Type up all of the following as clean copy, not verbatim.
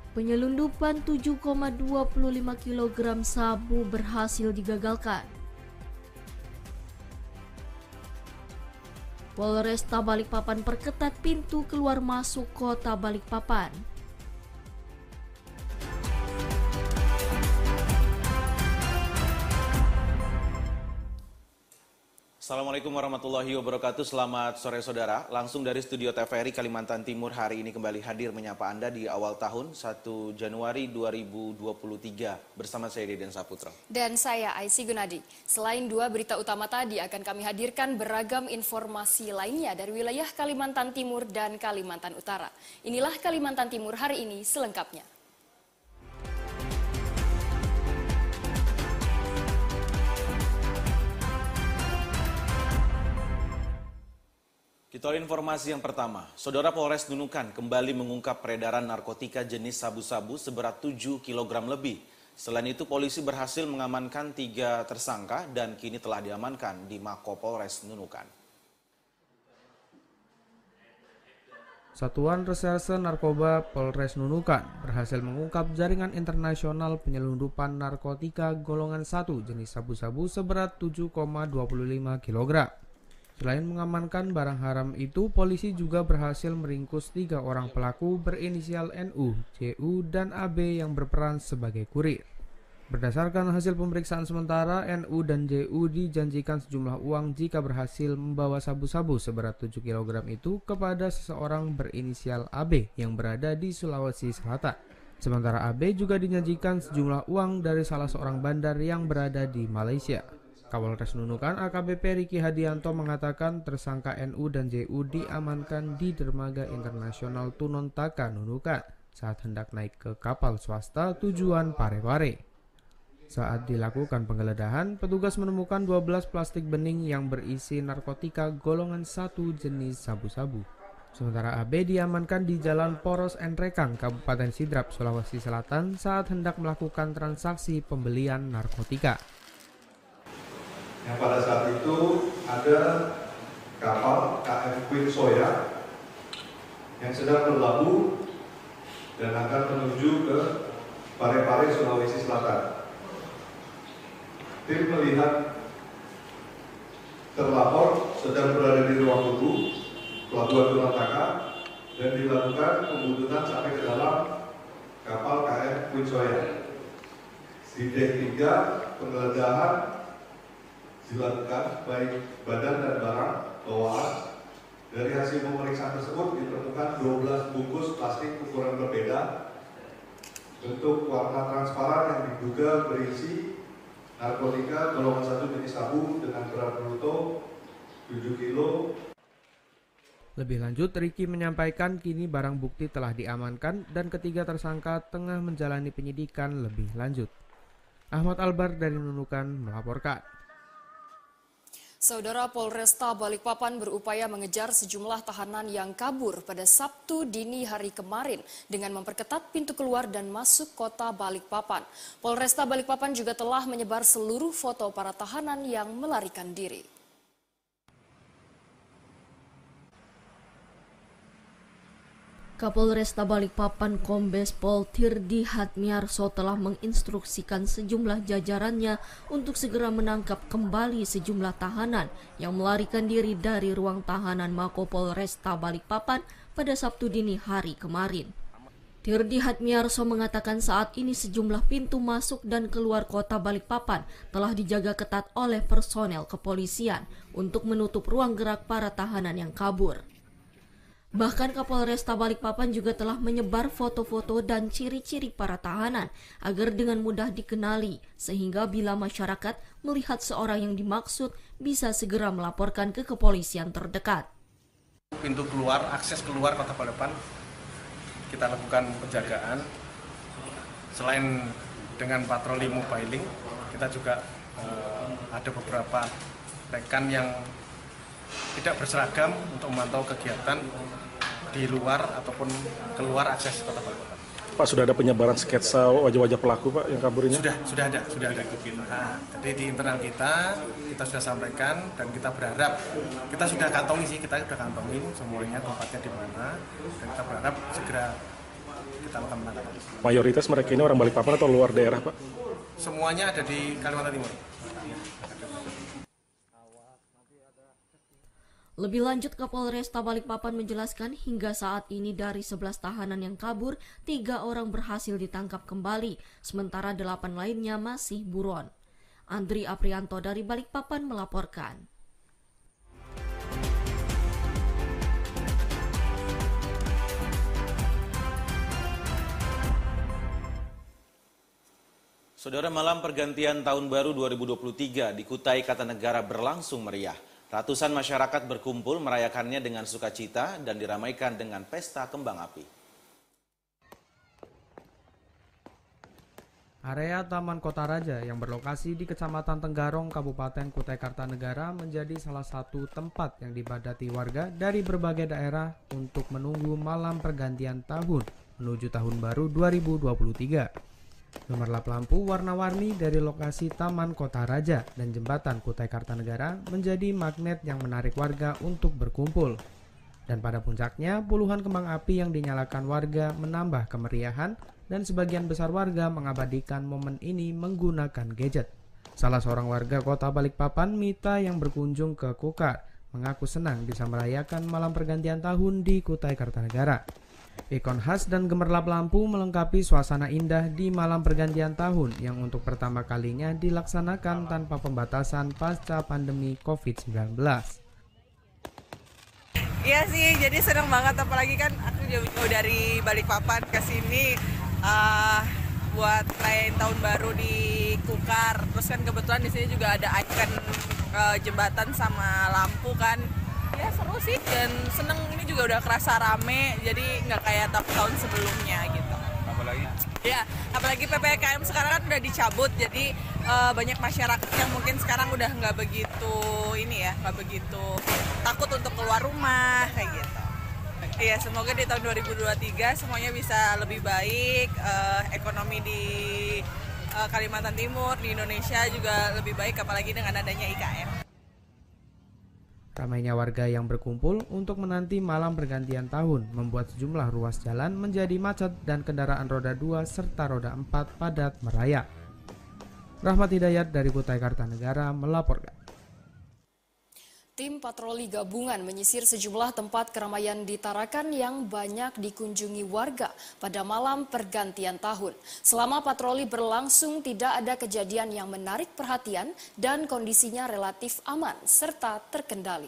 Penyelundupan 7,25 kg sabu berhasil digagalkan. Polresta Balikpapan perketat pintu keluar masuk kota Balikpapan. Assalamualaikum warahmatullahi wabarakatuh. Selamat sore saudara. Langsung dari studio TVRI Kalimantan Timur hari ini kembali hadir menyapa Anda di awal tahun 1 Januari 2023 bersama saya Deden Saputra. Dan saya Aisy Gunadi. Selain dua berita utama tadi akan kami hadirkan beragam informasi lainnya dari wilayah Kalimantan Timur dan Kalimantan Utara. Inilah Kalimantan Timur hari ini selengkapnya. Kita informasi yang pertama, Saudara Polres Nunukan kembali mengungkap peredaran narkotika jenis sabu-sabu seberat 7 kg lebih. Selain itu, polisi berhasil mengamankan 3 tersangka dan kini telah diamankan di Mako Polres Nunukan. Satuan Reserse Narkoba Polres Nunukan berhasil mengungkap jaringan internasional penyelundupan narkotika golongan 1 jenis sabu-sabu seberat 7,25 kg. Selain mengamankan barang haram itu, polisi juga berhasil meringkus 3 orang pelaku berinisial NU, JU, dan AB yang berperan sebagai kurir. Berdasarkan hasil pemeriksaan sementara, NU dan JU dijanjikan sejumlah uang jika berhasil membawa sabu-sabu seberat 7 kg itu kepada seseorang berinisial AB yang berada di Sulawesi Selatan. Sementara AB juga dijanjikan sejumlah uang dari salah seorang bandar yang berada di Malaysia. Kapolres Nunukan AKBP Riki Hadianto mengatakan tersangka NU dan JU diamankan di dermaga internasional Tunontaka Nunukan saat hendak naik ke kapal swasta tujuan Parepare. Saat dilakukan penggeledahan, petugas menemukan 12 plastik bening yang berisi narkotika golongan 1 jenis sabu-sabu. Sementara AB diamankan di Jalan Poros Enrekang, Kabupaten Sidrap, Sulawesi Selatan saat hendak melakukan transaksi pembelian narkotika. Yang pada saat itu ada kapal KM Queen Soya yang sedang berlabuh dan akan menuju ke Parepare, Sulawesi Selatan. Tim melihat terlapor sedang berada di ruang tunggu pelabuhan Tunontaka dan dilakukan pembuntutan sampai ke dalam kapal KM Queen Soya. Di dek 3 penggeledahan dilakukan baik badan dan barang bawaan. Dari hasil pemeriksaan tersebut ditemukan 12 bungkus plastik ukuran berbeda, bentuk warna transparan yang diduga berisi narkotika golongan 1 jenis sabu dengan berat bruto 7 kilo. Lebih lanjut, Riki menyampaikan kini barang bukti telah diamankan dan ketiga tersangka tengah menjalani penyidikan lebih lanjut. Ahmad Albar dari Nunukan melaporkan. Saudara Polresta Balikpapan berupaya mengejar sejumlah tahanan yang kabur pada Sabtu dini hari kemarin dengan memperketat pintu keluar dan masuk kota Balikpapan. Polresta Balikpapan juga telah menyebar seluruh foto para tahanan yang melarikan diri. Kapolresta Balikpapan Kombes Pol Tirdi Hatmiarso telah menginstruksikan sejumlah jajarannya untuk segera menangkap kembali sejumlah tahanan yang melarikan diri dari ruang tahanan Mako Polresta Balikpapan pada Sabtu dini hari kemarin. Tirdi Hatmiarso mengatakan saat ini sejumlah pintu masuk dan keluar kota Balikpapan telah dijaga ketat oleh personel kepolisian untuk menutup ruang gerak para tahanan yang kabur. Bahkan Kapolresta Balikpapan juga telah menyebar foto-foto dan ciri-ciri para tahanan agar dengan mudah dikenali sehingga bila masyarakat melihat seorang yang dimaksud bisa segera melaporkan ke kepolisian terdekat. Pintu keluar, akses keluar kota Balikpapan kita lakukan penjagaan. Selain dengan patroli mobiling, kita juga ada beberapa rekan yang tidak berseragam untuk memantau kegiatan di luar ataupun keluar akses kota Balikpapan. Pak, sudah ada penyebaran sketsa wajah-wajah pelaku, Pak, yang kabur ini? Sudah ada. Nah, jadi di internal kita sudah sampaikan dan kita berharap, kita sudah kantongin semuanya tempatnya di mana, dan kita berharap segera kita lakukan penangkapan. Mayoritas mereka ini orang Balikpapan atau luar daerah, Pak? Semuanya ada di Kalimantan Timur. Lebih lanjut, Kapolresta Balikpapan menjelaskan hingga saat ini dari 11 tahanan yang kabur, 3 orang berhasil ditangkap kembali, sementara 8 lainnya masih buron. Andri Aprianto dari Balikpapan melaporkan. Saudara, malam pergantian tahun baru 2023 di Kutai Kartanegara berlangsung meriah. Ratusan masyarakat berkumpul merayakannya dengan sukacita dan diramaikan dengan pesta kembang api. Area Taman Kota Raja yang berlokasi di Kecamatan Tenggarong, Kabupaten Kutai Kartanegara menjadi salah satu tempat yang dibadati warga dari berbagai daerah untuk menunggu malam pergantian tahun menuju tahun baru 2023. Gemerlap lampu warna-warni dari lokasi Taman Kota Raja dan Jembatan Kutai Kartanegara menjadi magnet yang menarik warga untuk berkumpul. Dan pada puncaknya, puluhan kembang api yang dinyalakan warga menambah kemeriahan dan sebagian besar warga mengabadikan momen ini menggunakan gadget. Salah seorang warga kota Balikpapan, Mita, yang berkunjung ke Kukar, mengaku senang bisa merayakan malam pergantian tahun di Kutai Kartanegara. Ikon khas dan gemerlap lampu melengkapi suasana indah di malam pergantian tahun yang untuk pertama kalinya dilaksanakan tanpa pembatasan pasca pandemi COVID-19. Iya sih, jadi senang banget, apalagi kan aku jauh-jauh dari Balikpapan ke sini buat lain tahun baru di Kukar. Terus kan kebetulan di sini juga ada ikon jembatan sama lampu kan. Ya seru sih, dan seneng, ini juga udah kerasa rame, jadi nggak kayak tahun sebelumnya gitu. Apalagi PPKM sekarang kan udah dicabut, jadi banyak masyarakat yang mungkin sekarang udah nggak begitu takut untuk keluar rumah kayak gitu. Iya, semoga di tahun 2023 semuanya bisa lebih baik, ekonomi di Kalimantan Timur, di Indonesia juga lebih baik, apalagi dengan adanya IKN. Ramainya warga yang berkumpul untuk menanti malam pergantian tahun membuat sejumlah ruas jalan menjadi macet dan kendaraan roda 2 serta roda 4 padat merayap. Rahmat Hidayat dari Kutai Kartanegara melaporkan. Tim patroli gabungan menyisir sejumlah tempat keramaian di Tarakan yang banyak dikunjungi warga pada malam pergantian tahun. Selama patroli berlangsung tidak ada kejadian yang menarik perhatian dan kondisinya relatif aman serta terkendali.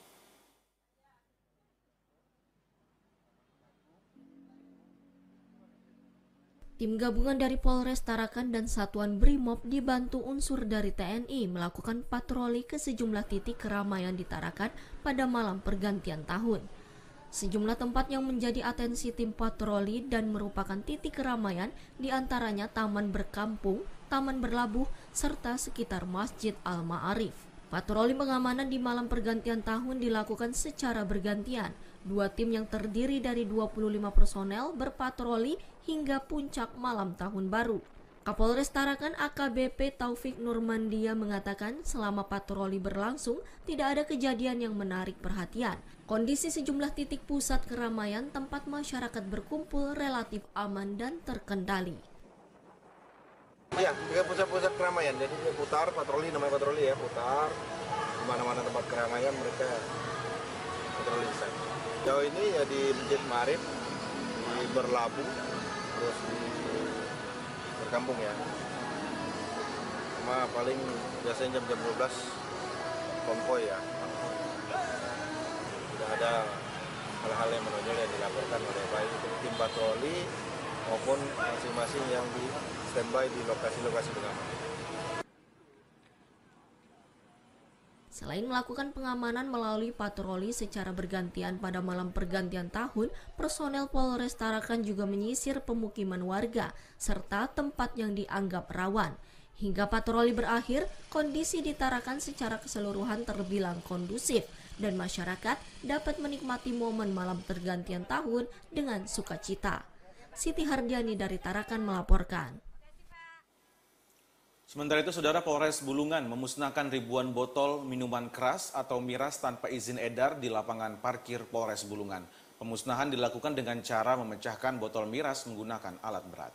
Tim gabungan dari Polres Tarakan dan Satuan Brimob dibantu unsur dari TNI melakukan patroli ke sejumlah titik keramaian di Tarakan pada malam pergantian tahun. Sejumlah tempat yang menjadi atensi tim patroli dan merupakan titik keramaian diantaranya Taman Berkampung, Taman Berlabuh, serta sekitar Masjid Al-Ma'arif. Patroli pengamanan di malam pergantian tahun dilakukan secara bergantian. 2 tim yang terdiri dari 25 personel berpatroli hingga puncak malam tahun baru. Kapolres Tarakan AKBP Taufik Nurmandia mengatakan selama patroli berlangsung tidak ada kejadian yang menarik perhatian. Kondisi sejumlah titik pusat keramaian tempat masyarakat berkumpul relatif aman dan terkendali. Ya, ke pusat-pusat keramaian, jadi dia putar, patroli, namanya patroli ya, putar mana-mana tempat keramaian mereka patroli di sana. Jauh ini ya di Masjid Ma'arif, di Berlabuh, terus di Berkampung ya. Cuma paling biasanya jam-jam 12 konvoy ya. Tidak ada hal-hal yang menonjol yang dilaporkan oleh baik itu tim patroli maupun masing-masing yang di standby di lokasi-lokasi pengamanan. Selain melakukan pengamanan melalui patroli secara bergantian pada malam pergantian tahun, personel Polres Tarakan juga menyisir pemukiman warga serta tempat yang dianggap rawan. Hingga patroli berakhir, kondisi di Tarakan secara keseluruhan terbilang kondusif dan masyarakat dapat menikmati momen malam pergantian tahun dengan sukacita. Siti Hardiani dari Tarakan melaporkan. Sementara itu, Saudara, Polres Bulungan memusnahkan ribuan botol minuman keras atau miras tanpa izin edar di lapangan parkir Polres Bulungan. Pemusnahan dilakukan dengan cara memecahkan botol miras menggunakan alat berat.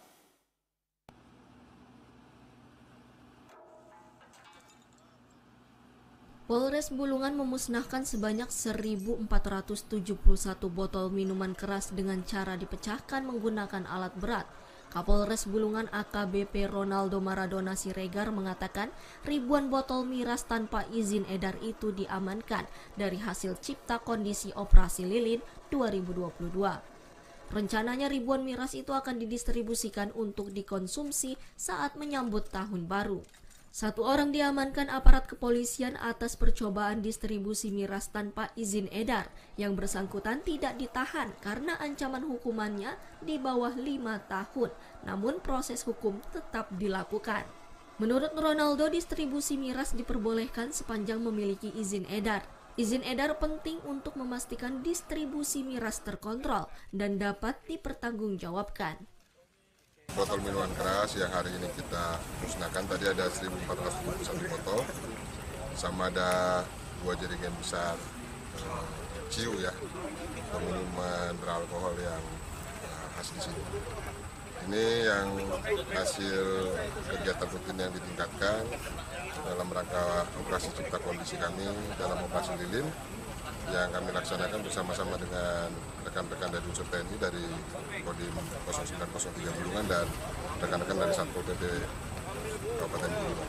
Polres Bulungan memusnahkan sebanyak 1.471 botol minuman keras dengan cara dipecahkan menggunakan alat berat. Kapolres Bulungan AKBP Ronaldo Maradona Siregar mengatakan ribuan botol miras tanpa izin edar itu diamankan dari hasil cipta kondisi operasi lilin 2022. Rencananya ribuan miras itu akan didistribusikan untuk dikonsumsi saat menyambut tahun baru. 1 orang diamankan aparat kepolisian atas percobaan distribusi miras tanpa izin edar. Yang bersangkutan tidak ditahan karena ancaman hukumannya di bawah 5 tahun. Namun proses hukum tetap dilakukan. Menurut Ronaldo, distribusi miras diperbolehkan sepanjang memiliki izin edar. Izin edar penting untuk memastikan distribusi miras terkontrol dan dapat dipertanggungjawabkan. Botol minuman keras yang hari ini kita musnahkan tadi ada 1.471 botol, sama ada 2 jerigen besar ciu ya, minuman beralkohol yang khas di sini. Ini yang hasil kegiatan rutin yang ditingkatkan dalam rangka operasi cipta kondisi kami dalam operasi lilin yang kami laksanakan bersama-sama dengan rekan-rekan dari unsur TNI dari Kodim 0903 Bulungan dan rekan-rekan dari Satpol PP Kabupaten Bulungan.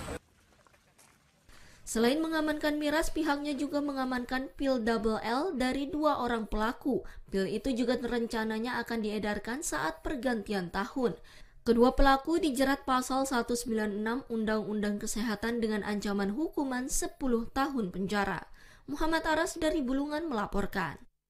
Selain mengamankan miras, pihaknya juga mengamankan pil double L dari 2 orang pelaku. Pil itu juga rencananya akan diedarkan saat pergantian tahun. Kedua pelaku dijerat pasal 196 Undang-Undang Kesehatan dengan ancaman hukuman 10 tahun penjara. Muhammad Aras dari Bulungan melaporkan.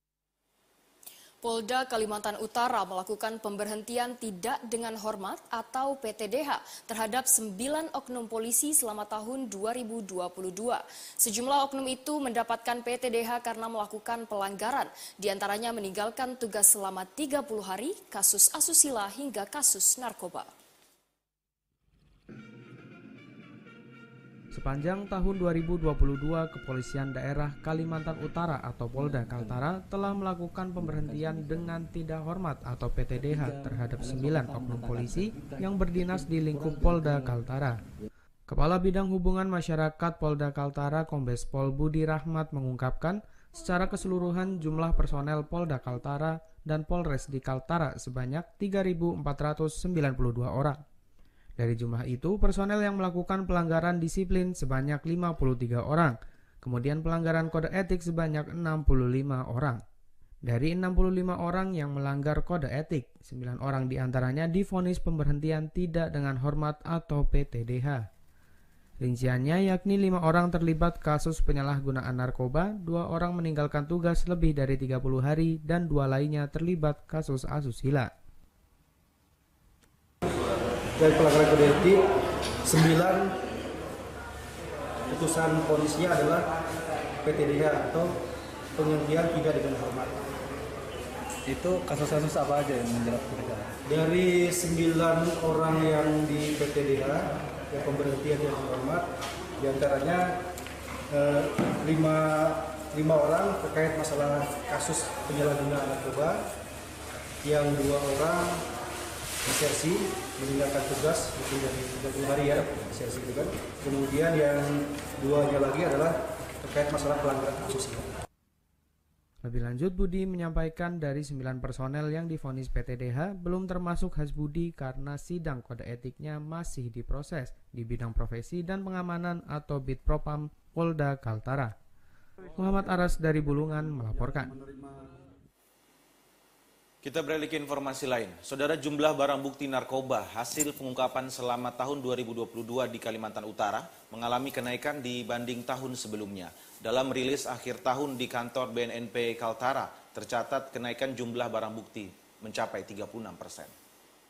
Polda Kalimantan Utara melakukan pemberhentian tidak dengan hormat atau PTDH terhadap 9 oknum polisi selama tahun 2022. Sejumlah oknum itu mendapatkan PTDH karena melakukan pelanggaran, diantaranya meninggalkan tugas selama 30 hari, kasus asusila hingga kasus narkoba. Sepanjang tahun 2022, Kepolisian Daerah Kalimantan Utara atau Polda Kaltara telah melakukan pemberhentian dengan tidak hormat atau PTDH terhadap 9 oknum polisi yang berdinas di lingkup Polda Kaltara. Kepala Bidang Hubungan Masyarakat Polda Kaltara Kombes Pol Budi Rahmat mengungkapkan secara keseluruhan jumlah personel Polda Kaltara dan Polres di Kaltara sebanyak 3.492 orang. Dari jumlah itu, personel yang melakukan pelanggaran disiplin sebanyak 53 orang, kemudian pelanggaran kode etik sebanyak 65 orang. Dari 65 orang yang melanggar kode etik, 9 orang diantaranya divonis pemberhentian tidak dengan hormat atau PTDH. Rinciannya yakni 5 orang terlibat kasus penyalahgunaan narkoba, 2 orang meninggalkan tugas lebih dari 30 hari, dan 2 lainnya terlibat kasus asusila. Dari pelanggaran kode etik, 9 putusan vonisnya adalah PTDH atau penghentian tidak dengan hormat. Itu kasus-kasus apa aja yang menjerat mereka? Dari 9 orang yang di PTDH yang pemberhentian tidak dengan hormat, diantaranya 5 orang terkait masalah kasus penyalahgunaan narkoba, yang 2 orang disersi meninggalkan tugas lebih dari 30 hari ya, disersi itu kan. Kemudian yang 2-nya lagi adalah terkait masalah pelanggaran asusila. Lebih lanjut, Budi menyampaikan dari 9 personel yang divonis PTDH belum termasuk Hasbudi karena sidang kode etiknya masih diproses di bidang profesi dan pengamanan atau Bitpropam Polda Kaltara. Muhammad Aras dari Bulungan melaporkan. Kita beralih ke informasi lain. Saudara, jumlah barang bukti narkoba hasil pengungkapan selama tahun 2022 di Kalimantan Utara mengalami kenaikan dibanding tahun sebelumnya. Dalam rilis akhir tahun di kantor BNNP Kaltara, tercatat kenaikan jumlah barang bukti mencapai 36%.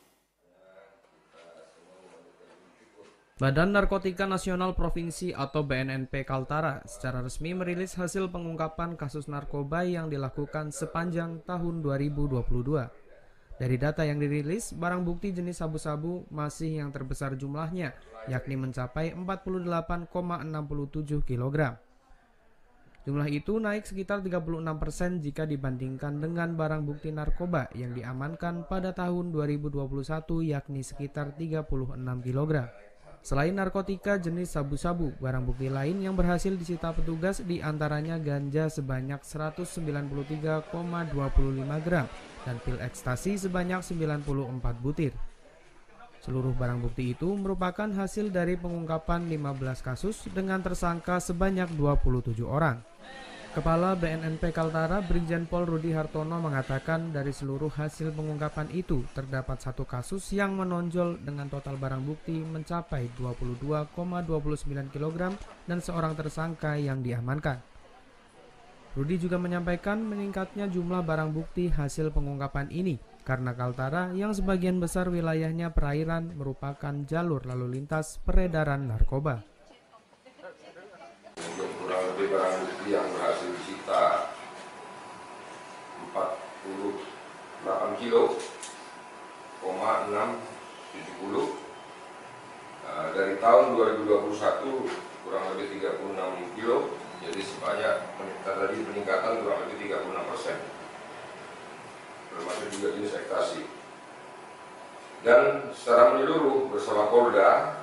Badan Narkotika Nasional Provinsi atau BNNP Kaltara secara resmi merilis hasil pengungkapan kasus narkoba yang dilakukan sepanjang tahun 2022. Dari data yang dirilis, barang bukti jenis sabu-sabu masih yang terbesar jumlahnya, yakni mencapai 48,67 kg. Jumlah itu naik sekitar 36% jika dibandingkan dengan barang bukti narkoba yang diamankan pada tahun 2021 yakni sekitar 36 kg. Selain narkotika jenis sabu-sabu, barang bukti lain yang berhasil disita petugas diantaranya ganja sebanyak 193,25 gram dan pil ekstasi sebanyak 94 butir. Seluruh barang bukti itu merupakan hasil dari pengungkapan 15 kasus dengan tersangka sebanyak 27 orang. Kepala BNNP Kaltara Brigjen Pol Rudi Hartono mengatakan dari seluruh hasil pengungkapan itu terdapat satu kasus yang menonjol dengan total barang bukti mencapai 22,29 kg dan seorang tersangka yang diamankan. Rudi juga menyampaikan meningkatnya jumlah barang bukti hasil pengungkapan ini karena Kaltara yang sebagian besar wilayahnya perairan merupakan jalur lalu lintas peredaran narkoba. Kurang lebih barang bukti yang berhasil disita 48 kilo, 670. Dari tahun 2021 kurang lebih 36 kilo, jadi sebanyak tadi peningkatan kurang lebih 36%. Termasuk juga jenis ekstasi. Dan secara menyeluruh bersama Polda,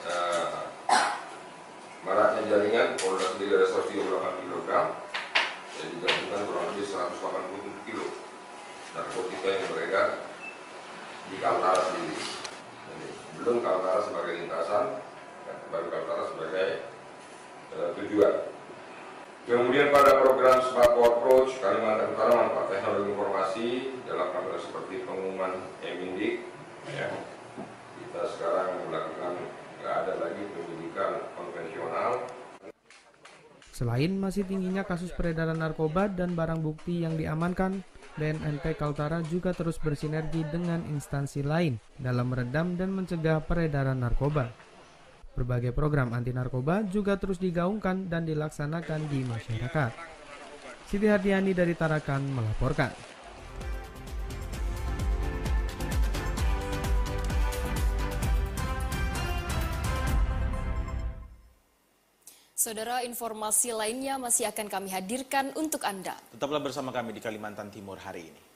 maraknya jaringan, Polda sendiri ada 138 kg, dan digabungkan kurang lebih 187 kg narkotika yang beredar di Kaltara sendiri. Jadi, belum Kaltara sebagai lintasan, baru Kaltara sebagai tujuan. Kemudian pada program Smart Approach Kalimantan Utara manfaat teknologi informasi dalam hal seperti pengumuman emindik, ya, kita sekarang melakukan nggak ada lagi penyidikan konvensional. Selain masih tingginya kasus peredaran narkoba dan barang bukti yang diamankan, BNNP Kaltara juga terus bersinergi dengan instansi lain dalam meredam dan mencegah peredaran narkoba. Berbagai program anti narkoba juga terus digaungkan dan dilaksanakan di masyarakat. Siti Hardiani dari Tarakan melaporkan. Saudara, informasi lainnya masih akan kami hadirkan untuk Anda. Tetaplah bersama kami di Kalimantan Timur hari ini.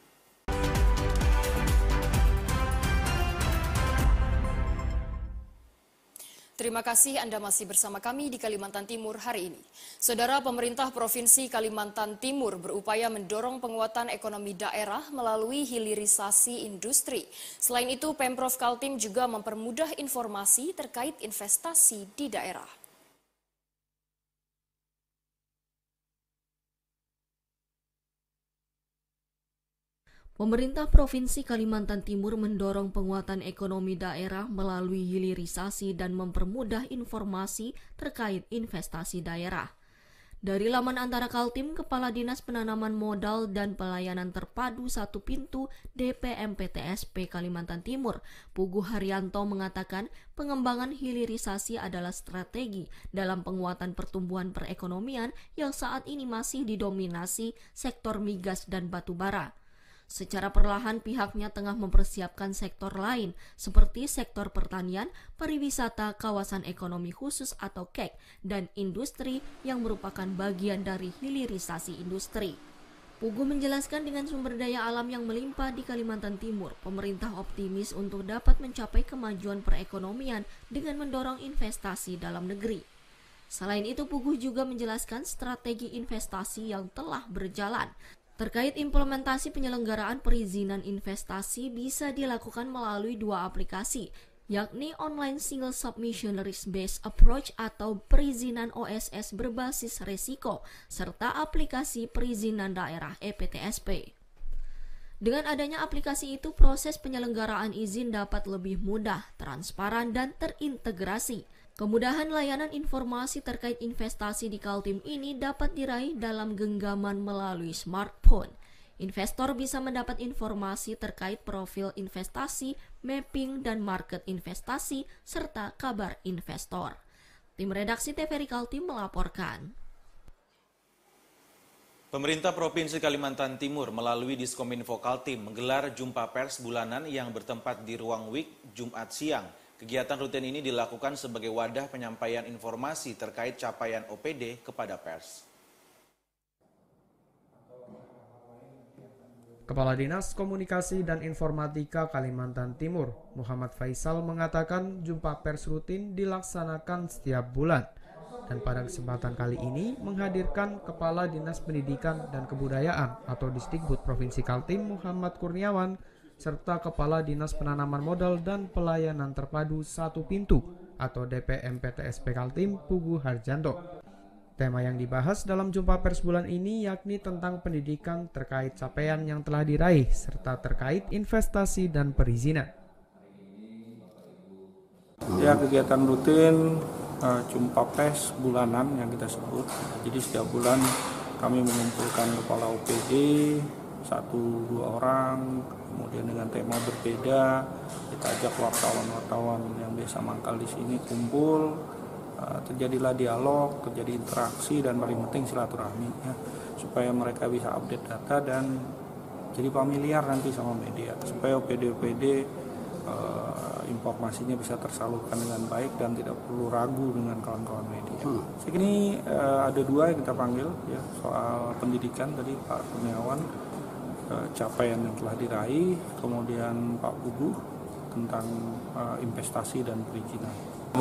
Terima kasih Anda masih bersama kami di Kalimantan Timur hari ini. Saudara, pemerintah Provinsi Kalimantan Timur berupaya mendorong penguatan ekonomi daerah melalui hilirisasi industri. Selain itu, Pemprov Kaltim juga mempermudah informasi terkait investasi di daerah. Pemerintah Provinsi Kalimantan Timur mendorong penguatan ekonomi daerah melalui hilirisasi dan mempermudah informasi terkait investasi daerah. Dari laman antara Kaltim, Kepala Dinas Penanaman Modal dan Pelayanan Terpadu Satu Pintu DPMPTSP Kalimantan Timur, Pugu Haryanto mengatakan pengembangan hilirisasi adalah strategi dalam penguatan pertumbuhan perekonomian yang saat ini masih didominasi sektor migas dan batu bara. Secara perlahan pihaknya tengah mempersiapkan sektor lain seperti sektor pertanian, pariwisata, kawasan ekonomi khusus atau KEK, dan industri yang merupakan bagian dari hilirisasi industri. Pugu menjelaskan dengan sumber daya alam yang melimpah di Kalimantan Timur, pemerintah optimis untuk dapat mencapai kemajuan perekonomian dengan mendorong investasi dalam negeri. Selain itu, Pugu juga menjelaskan strategi investasi yang telah berjalan. Terkait implementasi penyelenggaraan perizinan investasi bisa dilakukan melalui dua aplikasi, yakni Online Single Submission Risk-Based Approach atau perizinan OSS berbasis resiko, serta aplikasi perizinan daerah EPTSP. Dengan adanya aplikasi itu, proses penyelenggaraan izin dapat lebih mudah, transparan, dan terintegrasi. Kemudahan layanan informasi terkait investasi di Kaltim ini dapat diraih dalam genggaman melalui smartphone. Investor bisa mendapat informasi terkait profil investasi, mapping, dan market investasi, serta kabar investor. Tim redaksi TVRI Kaltim melaporkan. Pemerintah Provinsi Kalimantan Timur melalui Diskominfo Kaltim menggelar jumpa pers bulanan yang bertempat di Ruang WIK Jumat siang. Kegiatan rutin ini dilakukan sebagai wadah penyampaian informasi terkait capaian OPD kepada pers. Kepala Dinas Komunikasi dan Informatika Kalimantan Timur, Muhammad Faisal mengatakan jumpa pers rutin dilaksanakan setiap bulan. Dan pada kesempatan kali ini menghadirkan Kepala Dinas Pendidikan dan Kebudayaan atau Disdikbud Provinsi Kaltim Muhammad Kurniawan serta Kepala Dinas Penanaman Modal dan Pelayanan Terpadu Satu Pintu atau DPMPTSP Kaltim Pugu Harjanto. Tema yang dibahas dalam jumpa pers bulan ini yakni tentang pendidikan terkait capaian yang telah diraih serta terkait investasi dan perizinan. Ya, kegiatan rutin jumpa pers bulanan yang kita sebut. Jadi setiap bulan kami mengumpulkan kepala OPD 1-2 orang, kemudian dengan tema berbeda. Kita ajak wartawan-wartawan yang biasa mangkal di sini kumpul, terjadilah dialog, terjadi interaksi dan paling penting silaturahmi ya, supaya mereka bisa update data dan jadi familiar nanti sama media, supaya OPD-OPD informasinya bisa tersalurkan dengan baik dan tidak perlu ragu dengan kawan-kawan media. Ini ada 2 yang kita panggil ya, soal pendidikan tadi Pak Kurniawan, capaian yang telah diraih, kemudian Pak Pugu tentang investasi dan perizinan.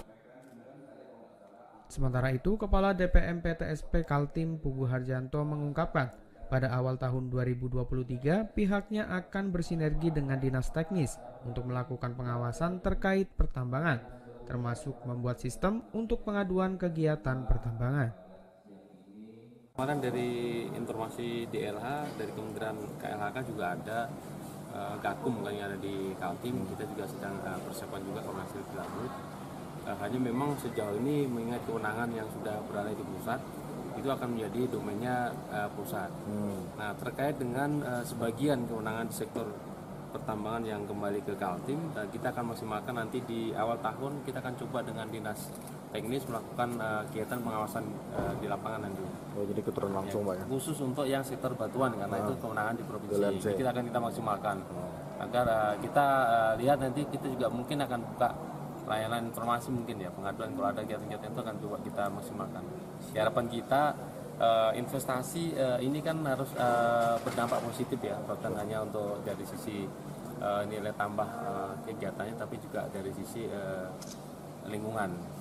Sementara itu, Kepala DPMPTSP Kaltim Pugu Harjanto mengungkapkan pada awal tahun 2023 pihaknya akan bersinergi dengan dinas teknis untuk melakukan pengawasan terkait pertambangan, termasuk membuat sistem untuk pengaduan kegiatan pertambangan. Kemarin dari informasi DLH dari Kementerian KLHK juga ada Gakum yang ada di Kaltim, kita juga sedang persiapan juga koordinasi lebih lanjut. Hanya memang sejauh ini mengingat kewenangan yang sudah berada di pusat, itu akan menjadi domainnya pusat. Nah, terkait dengan sebagian kewenangan di sektor pertambangan yang kembali ke Kaltim, kita akan maksimalkan nanti di awal tahun kita akan coba dengan dinas teknis melakukan kegiatan pengawasan di lapangan nanti. Oh, jadi keturun langsung Pak ya? Khusus untuk yang sektor batuan karena itu kewenangan di provinsi. Kita akan kita maksimalkan agar kita lihat nanti kita juga mungkin akan buka layanan informasi mungkin ya, pengaduan kalau ada kegiatan-kegiatan itu akan coba kita maksimalkan. Harapan kita investasi ini kan harus berdampak positif ya, bukan hanya untuk dari sisi nilai tambah kegiatannya, tapi juga dari sisi lingkungan.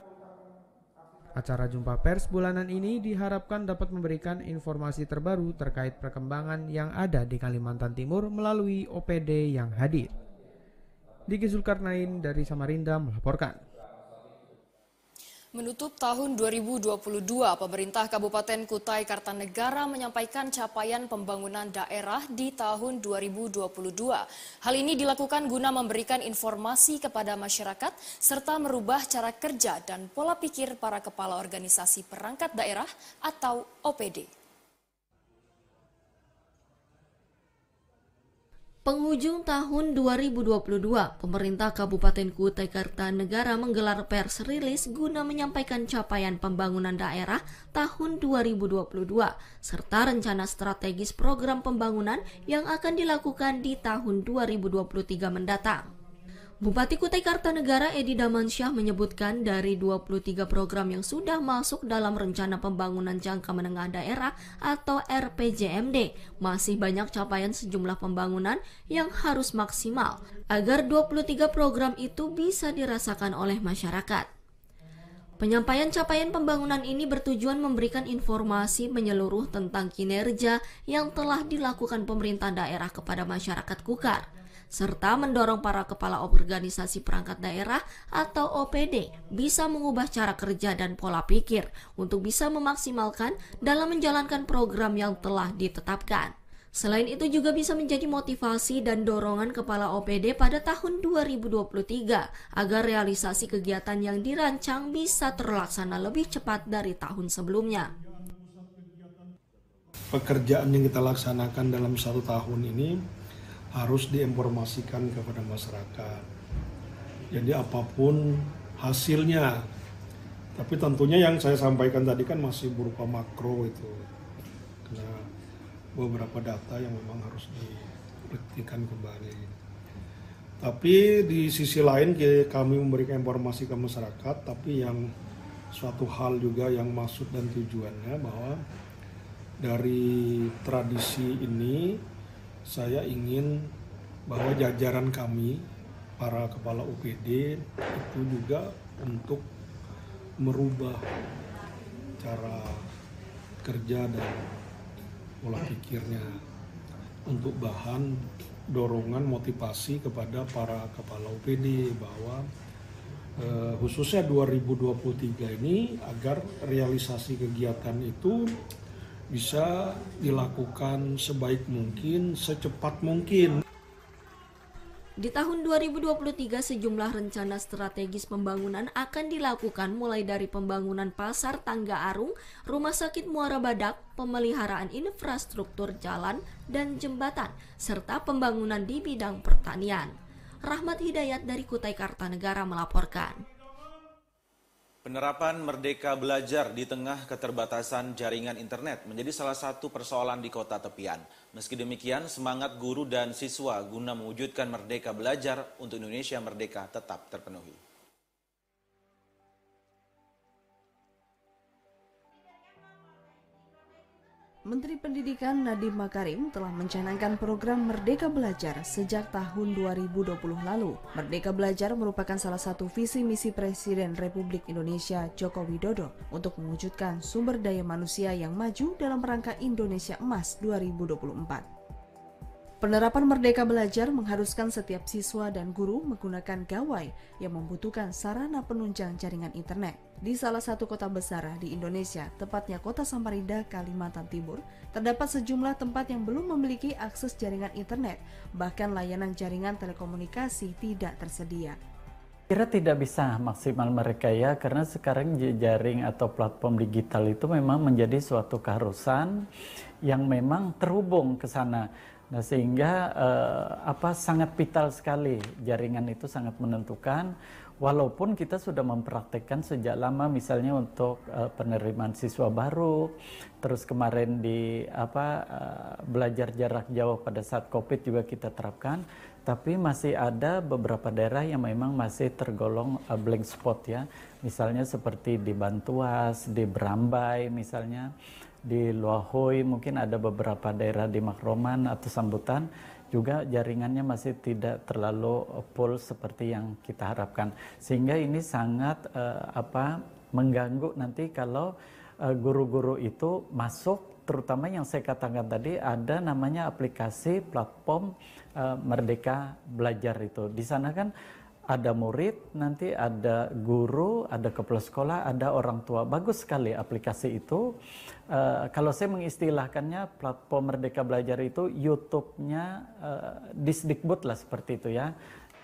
Acara jumpa pers bulanan ini diharapkan dapat memberikan informasi terbaru terkait perkembangan yang ada di Kalimantan Timur melalui OPD yang hadir. Diki Zulkarnain dari Samarinda melaporkan. Menutup tahun 2022, pemerintah Kabupaten Kutai Kartanegara menyampaikan capaian pembangunan daerah di tahun 2022. Hal ini dilakukan guna memberikan informasi kepada masyarakat serta merubah cara kerja dan pola pikir para kepala organisasi perangkat daerah atau OPD. Penghujung tahun 2022, pemerintah Kabupaten Kutai Kartanegara menggelar pers rilis guna menyampaikan capaian pembangunan daerah tahun 2022 serta rencana strategis program pembangunan yang akan dilakukan di tahun 2023 mendatang. Bupati Kutai Kartanegara Edi Damansyah menyebutkan dari 23 program yang sudah masuk dalam Rencana Pembangunan Jangka Menengah Daerah atau RPJMD, masih banyak capaian sejumlah pembangunan yang harus maksimal agar 23 program itu bisa dirasakan oleh masyarakat. Penyampaian capaian pembangunan ini bertujuan memberikan informasi menyeluruh tentang kinerja yang telah dilakukan pemerintah daerah kepada masyarakat Kukar, serta mendorong para kepala organisasi perangkat daerah atau OPD bisa mengubah cara kerja dan pola pikir untuk bisa memaksimalkan dalam menjalankan program yang telah ditetapkan. Selain itu juga bisa menjadi motivasi dan dorongan kepala OPD pada tahun 2023 agar realisasi kegiatan yang dirancang bisa terlaksana lebih cepat dari tahun sebelumnya. Pekerjaan yang kita laksanakan dalam 1 tahun ini harus diinformasikan kepada masyarakat. Jadi apapun hasilnya, tapi tentunya yang saya sampaikan tadi kan masih berupa makro itu, karena beberapa data yang memang harus dibuktikan kembali. Tapi di sisi lain kami memberikan informasi ke masyarakat, tapi yang suatu hal juga yang maksud dan tujuannya bahwa dari tradisi ini saya ingin bahwa jajaran kami, para kepala UPD, itu juga untuk merubah cara kerja dan pola pikirnya untuk bahan dorongan motivasi kepada para kepala UPD bahwa khususnya 2023 ini agar realisasi kegiatan itu bisa dilakukan sebaik mungkin, secepat mungkin. Di tahun 2023 sejumlah rencana strategis pembangunan akan dilakukan mulai dari pembangunan pasar Tangga Arung, Rumah Sakit Muara Badak, pemeliharaan infrastruktur jalan dan jembatan, serta pembangunan di bidang pertanian. Rahmat Hidayat dari Kutai Kartanegara melaporkan. Penerapan Merdeka Belajar di tengah keterbatasan jaringan internet menjadi salah satu persoalan di kota tepian. Meski demikian, semangat guru dan siswa guna mewujudkan Merdeka Belajar untuk Indonesia Merdeka tetap terpenuhi. Menteri Pendidikan Nadiem Makarim telah mencanangkan program Merdeka Belajar sejak tahun 2020 lalu. Merdeka Belajar merupakan salah satu visi misi Presiden Republik Indonesia Joko Widodo untuk mewujudkan sumber daya manusia yang maju dalam rangka Indonesia Emas 2024. Penerapan Merdeka Belajar mengharuskan setiap siswa dan guru menggunakan gawai yang membutuhkan sarana penunjang jaringan internet. Di salah satu kota besar di Indonesia, tepatnya Kota Samarinda, Kalimantan Timur, terdapat sejumlah tempat yang belum memiliki akses jaringan internet, bahkan layanan jaringan telekomunikasi tidak tersedia. Kira tidak bisa maksimal mereka ya, karena sekarang jaring atau platform digital itu memang menjadi suatu keharusan yang memang terhubung ke sana. Nah, sehingga sangat vital sekali, jaringan itu sangat menentukan. Walaupun kita sudah mempraktekkan sejak lama, misalnya untuk penerimaan siswa baru, terus kemarin di belajar jarak jauh pada saat COVID juga kita terapkan, tapi masih ada beberapa daerah yang memang masih tergolong blank spot ya, misalnya seperti di Bantuas, di Berambai misalnya. Di Luahui, mungkin ada beberapa daerah di Makroman atau Sambutan, juga jaringannya masih tidak terlalu full seperti yang kita harapkan. Sehingga ini sangat mengganggu nanti kalau guru-guru itu masuk, terutama yang saya katakan tadi, ada namanya aplikasi platform Merdeka Belajar itu. Di sana kan ada murid, nanti ada guru, ada kepala sekolah, ada orang tua. Bagus sekali aplikasi itu. Kalau saya mengistilahkannya, platform Merdeka Belajar itu YouTube-nya Disdikbud lah, seperti itu ya.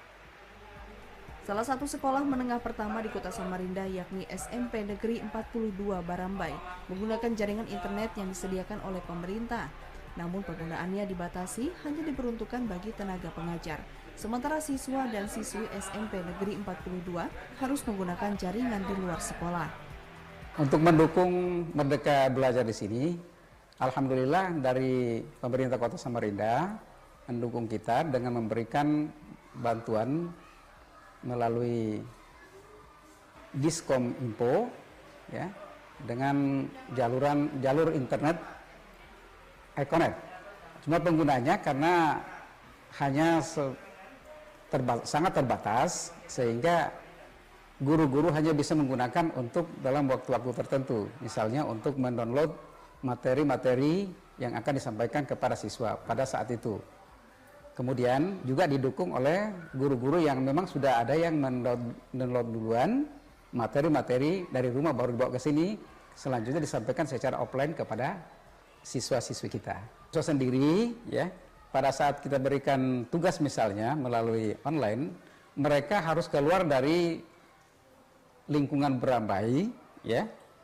Salah satu sekolah menengah pertama di Kota Samarinda yakni SMP Negeri 42 Barambai menggunakan jaringan internet yang disediakan oleh pemerintah. Namun penggunaannya dibatasi hanya diperuntukkan bagi tenaga pengajar. Sementara siswa dan siswi SMP Negeri 42 harus menggunakan jaringan di luar sekolah. Untuk mendukung Merdeka Belajar di sini, alhamdulillah dari pemerintah Kota Samarinda mendukung kita dengan memberikan bantuan melalui Diskom Info ya, dengan jalur internet Econet. Cuma penggunanya karena hanya sangat terbatas, sehingga guru-guru hanya bisa menggunakan untuk dalam waktu-waktu tertentu, misalnya untuk mendownload materi-materi yang akan disampaikan kepada siswa pada saat itu. Kemudian juga didukung oleh guru-guru yang memang sudah ada yang mendownload duluan materi-materi dari rumah baru dibawa ke sini, selanjutnya disampaikan secara offline kepada siswa-siswi kita. Siswa sendiri ya, pada saat kita berikan tugas misalnya melalui online, mereka harus keluar dari lingkungan Berambai, ya.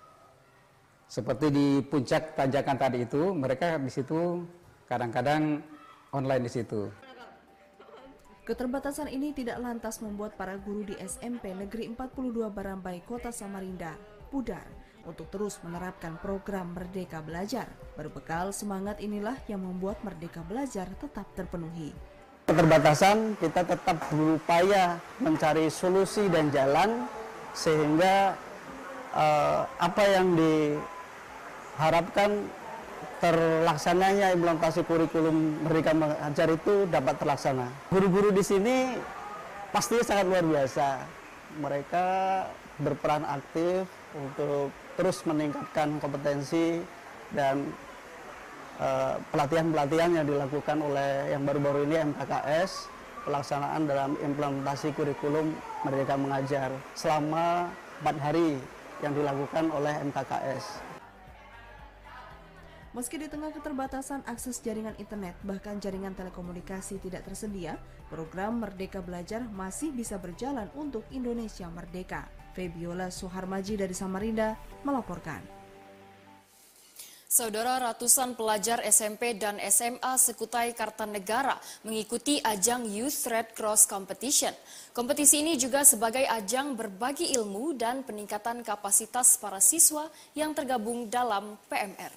Seperti di puncak tanjakan tadi itu, mereka di situ kadang-kadang online di situ. Keterbatasan ini tidak lantas membuat para guru di SMP Negeri 42 Barambai, Kota Samarinda pudar untuk terus menerapkan program Merdeka Belajar. Berbekal semangat inilah yang membuat Merdeka Belajar tetap terpenuhi. Keterbatasan, kita tetap berupaya mencari solusi dan jalan sehingga apa yang diharapkan terlaksananya implementasi kurikulum Merdeka Mengajar itu dapat terlaksana. Guru-guru di sini pastinya sangat luar biasa. Mereka berperan aktif untuk terus meningkatkan kompetensi dan pelatihan-pelatihan yang dilakukan oleh yang baru-baru ini MKKS, pelaksanaan dalam implementasi kurikulum Merdeka Mengajar selama 4 hari yang dilakukan oleh MKKS. Meski di tengah keterbatasan akses jaringan internet, bahkan jaringan telekomunikasi tidak tersedia, program Merdeka Belajar masih bisa berjalan untuk Indonesia Merdeka. Febiola Suharmaji dari Samarinda melaporkan. Saudara, ratusan pelajar SMP dan SMA Sekutai Kartanegara mengikuti ajang Youth Red Cross Competition. Kompetisi ini juga sebagai ajang berbagi ilmu dan peningkatan kapasitas para siswa yang tergabung dalam PMR.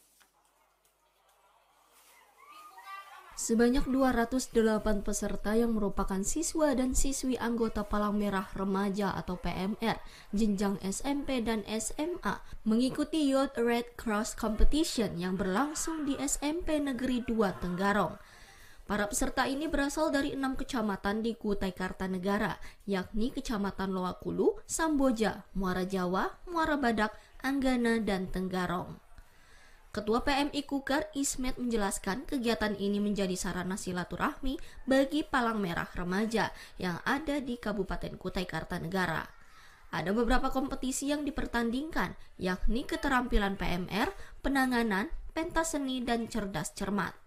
Sebanyak 208 peserta yang merupakan siswa dan siswi anggota Palang Merah Remaja atau PMR, jenjang SMP dan SMA, mengikuti Youth Red Cross Competition yang berlangsung di SMP Negeri 2 Tenggarong. Para peserta ini berasal dari 6 kecamatan di Kutai Kartanegara, yakni Kecamatan Loakulu, Samboja, Muara Jawa, Muara Badak, Anggana, dan Tenggarong. Ketua PMI Kukar Ismet menjelaskan kegiatan ini menjadi sarana silaturahmi bagi Palang Merah Remaja yang ada di Kabupaten Kutai Kartanegara. Ada beberapa kompetisi yang dipertandingkan, yakni keterampilan PMR, penanganan, pentas seni, dan cerdas cermat.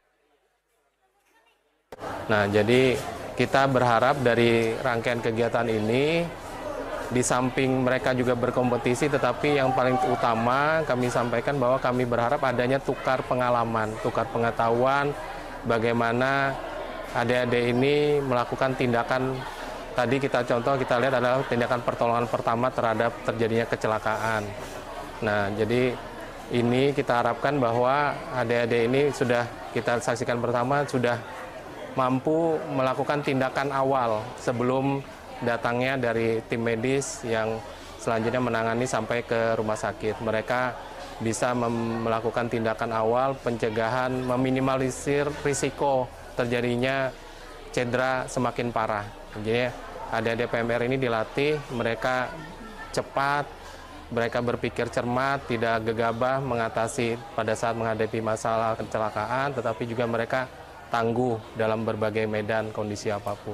Nah, jadi kita berharap dari rangkaian kegiatan ini, di samping mereka juga berkompetisi, tetapi yang paling utama kami sampaikan bahwa kami berharap adanya tukar pengalaman, tukar pengetahuan, bagaimana adik-adik ini melakukan tindakan, tadi kita lihat adalah tindakan pertolongan pertama terhadap terjadinya kecelakaan. Nah, jadi ini kita harapkan bahwa adik-adik ini sudah kita saksikan pertama, sudah mampu melakukan tindakan awal sebelum datangnya dari tim medis yang selanjutnya menangani sampai ke rumah sakit. Mereka bisa melakukan tindakan awal, pencegahan, meminimalisir risiko terjadinya cedera semakin parah. Jadi adik-adik PMR ini dilatih, mereka cepat, mereka berpikir cermat, tidak gegabah mengatasi pada saat menghadapi masalah kecelakaan, tetapi juga mereka tangguh dalam berbagai medan kondisi apapun.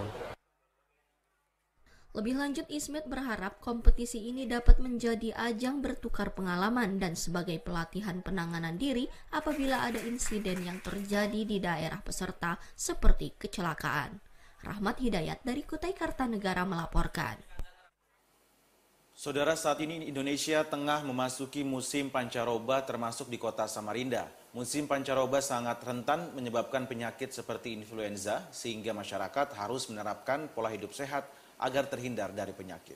Lebih lanjut, Ismet berharap kompetisi ini dapat menjadi ajang bertukar pengalaman dan sebagai pelatihan penanganan diri apabila ada insiden yang terjadi di daerah peserta seperti kecelakaan. Rahmat Hidayat dari Kutai Kartanegara melaporkan. Saudara, saat ini Indonesia tengah memasuki musim pancaroba termasuk di kota Samarinda. Musim pancaroba sangat rentan menyebabkan penyakit seperti influenza sehingga masyarakat harus menerapkan pola hidup sehat agar terhindar dari penyakit.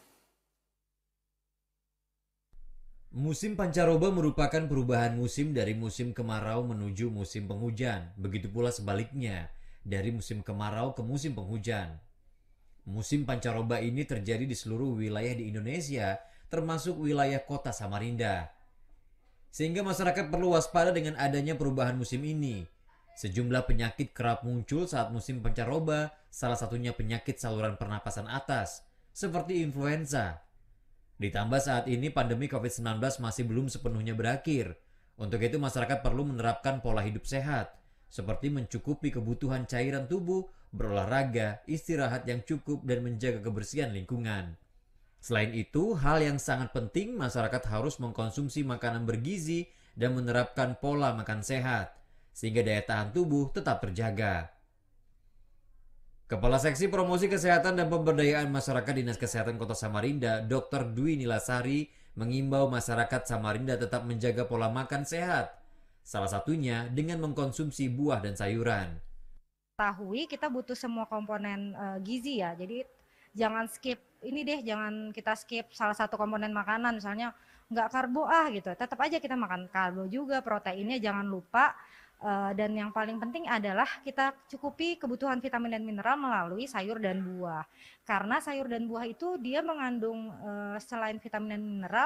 Musim pancaroba merupakan perubahan musim dari musim kemarau menuju musim penghujan. Begitu pula sebaliknya, dari musim kemarau ke musim penghujan. Musim pancaroba ini terjadi di seluruh wilayah di Indonesia, termasuk wilayah kota Samarinda. Sehingga masyarakat perlu waspada dengan adanya perubahan musim ini. Sejumlah penyakit kerap muncul saat musim pancaroba, salah satunya penyakit saluran pernapasan atas, seperti influenza. Ditambah saat ini pandemi COVID-19 masih belum sepenuhnya berakhir. Untuk itu masyarakat perlu menerapkan pola hidup sehat, seperti mencukupi kebutuhan cairan tubuh, berolahraga, istirahat yang cukup, dan menjaga kebersihan lingkungan. Selain itu, hal yang sangat penting masyarakat harus mengkonsumsi makanan bergizi dan menerapkan pola makan sehat, sehingga daya tahan tubuh tetap terjaga. Kepala Seksi Promosi Kesehatan dan Pemberdayaan Masyarakat Dinas Kesehatan Kota Samarinda, Dr. Dwi Nilasari, mengimbau masyarakat Samarinda tetap menjaga pola makan sehat, salah satunya dengan mengkonsumsi buah dan sayuran. Ketahui kita butuh semua komponen gizi ya, jadi jangan skip ini deh, jangan kita skip salah satu komponen makanan, misalnya nggak karbo gitu, tetap aja kita makan karbo juga, proteinnya jangan lupa. Dan yang paling penting adalah kita cukupi kebutuhan vitamin dan mineral melalui sayur dan buah. Karena sayur dan buah itu dia mengandung selain vitamin dan mineral,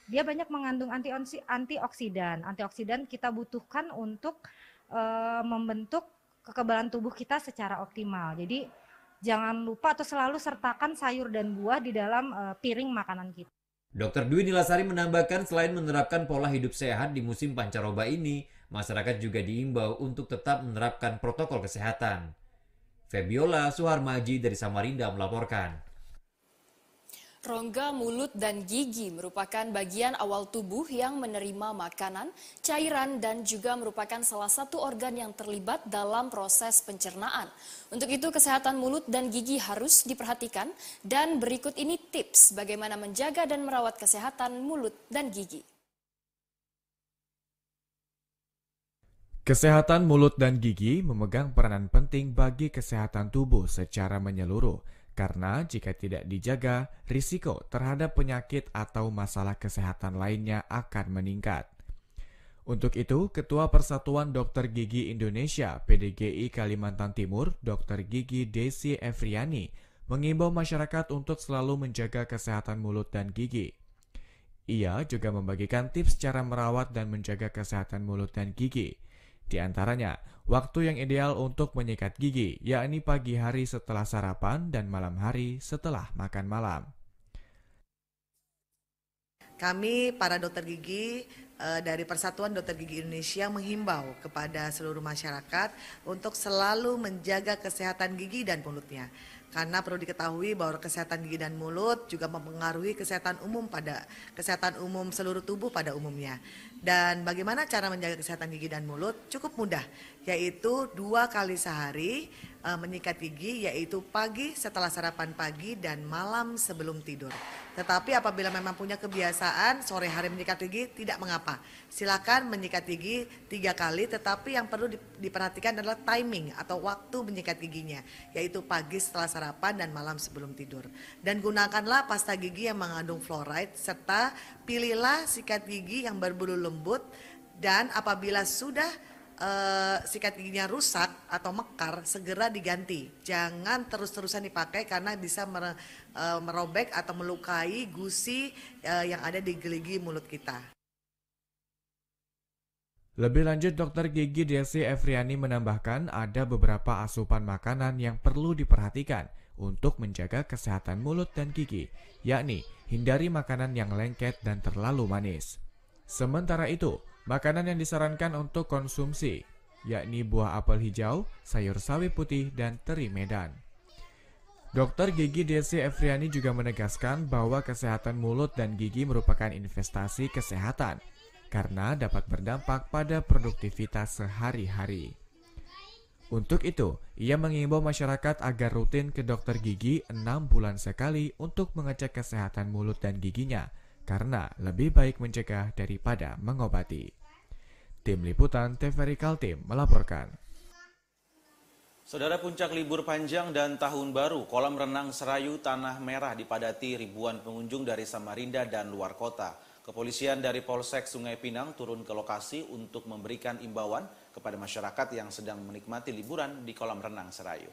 dia banyak mengandung antioksidan. Antioksidan kita butuhkan untuk membentuk kekebalan tubuh kita secara optimal. Jadi jangan lupa atau selalu sertakan sayur dan buah di dalam piring makanan kita. Dr. Dwi Nilasari menambahkan selain menerapkan pola hidup sehat di musim pancaroba ini, masyarakat juga diimbau untuk tetap menerapkan protokol kesehatan. Febiola Suharmaji dari Samarinda melaporkan. Rongga mulut dan gigi merupakan bagian awal tubuh yang menerima makanan, cairan, dan juga merupakan salah satu organ yang terlibat dalam proses pencernaan. Untuk itu, kesehatan mulut dan gigi harus diperhatikan, dan berikut ini tips bagaimana menjaga dan merawat kesehatan mulut dan gigi. Kesehatan mulut dan gigi memegang peranan penting bagi kesehatan tubuh secara menyeluruh. Karena jika tidak dijaga, risiko terhadap penyakit atau masalah kesehatan lainnya akan meningkat. Untuk itu, Ketua Persatuan Dokter Gigi Indonesia (PDGI) Kalimantan Timur, Dr. Gigi Desi Efriani, mengimbau masyarakat untuk selalu menjaga kesehatan mulut dan gigi. Ia juga membagikan tips cara merawat dan menjaga kesehatan mulut dan gigi. Di antaranya, waktu yang ideal untuk menyikat gigi, yakni pagi hari setelah sarapan dan malam hari setelah makan malam. Kami, para dokter gigi dari Persatuan Dokter Gigi Indonesia menghimbau kepada seluruh masyarakat untuk selalu menjaga kesehatan gigi dan mulutnya. Karena perlu diketahui bahwa kesehatan gigi dan mulut juga mempengaruhi kesehatan umum seluruh tubuh pada umumnya. Dan bagaimana cara menjaga kesehatan gigi dan mulut? Cukup mudah, yaitu 2 kali sehari menyikat gigi, yaitu pagi setelah sarapan pagi dan malam sebelum tidur. Tetapi apabila memang punya kebiasaan sore hari menyikat gigi, tidak mengapa. Silakan menyikat gigi 3 kali, tetapi yang perlu diperhatikan adalah timing atau waktu menyikat giginya, yaitu pagi setelah sarapan dan malam sebelum tidur. Dan gunakanlah pasta gigi yang mengandung fluoride, serta pilihlah sikat gigi yang berbulu lembut, dan apabila sudah sikat giginya rusak atau mekar, segera diganti. Jangan terus-terusan dipakai karena bisa merobek atau melukai gusi yang ada di geligi mulut kita. Lebih lanjut, Dr. Gigi Desi Efriani menambahkan ada beberapa asupan makanan yang perlu diperhatikan untuk menjaga kesehatan mulut dan gigi, yakni hindari makanan yang lengket dan terlalu manis. Sementara itu, makanan yang disarankan untuk konsumsi, yakni buah apel hijau, sayur sawi putih, dan teri Medan. Dr. Gigi Desi Efriani juga menegaskan bahwa kesehatan mulut dan gigi merupakan investasi kesehatan, karena dapat berdampak pada produktivitas sehari-hari. Untuk itu, ia mengimbau masyarakat agar rutin ke dokter gigi 6 bulan sekali untuk mengecek kesehatan mulut dan giginya, karena lebih baik mencegah daripada mengobati. Tim Liputan TVRI Kaltim melaporkan. Saudara, puncak libur panjang dan tahun baru, kolam renang Serayu Tanah Merah dipadati ribuan pengunjung dari Samarinda dan luar kota. Kepolisian dari Polsek Sungai Pinang turun ke lokasi untuk memberikan imbauan kepada masyarakat yang sedang menikmati liburan di kolam renang Serayu.